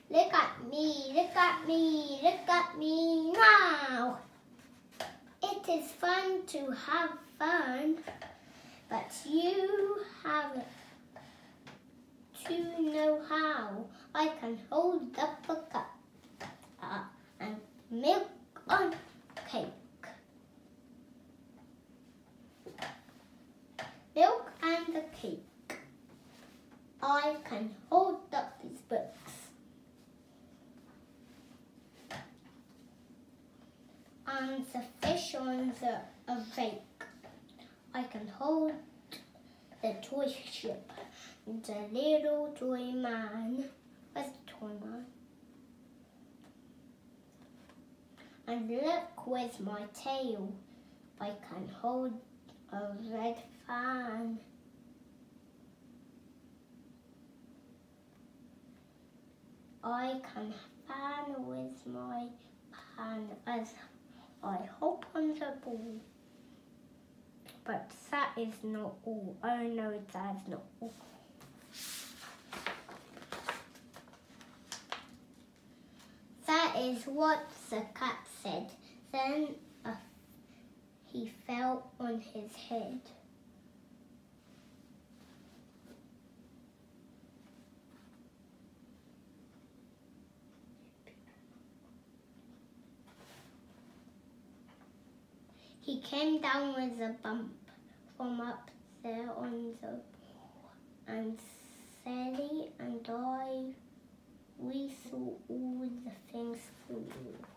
Look at me, look at me, look at me now. It is fun to have fun, but you have to know how. I can hold up a cup and milk on cake. Milk and the cake. I can hold up these books. And the fish on a rake. I can hold the toy ship. The little toy man. Where's the toy man? And look with my tail. I can hold a red fan. I can fan with my pan as I hop on the ball. But that is not all. Oh no, that is not all. That is what the cat said. Then he fell on his head. He came down with a bump from up there on the wall, and Sally and I, we saw all the things fall.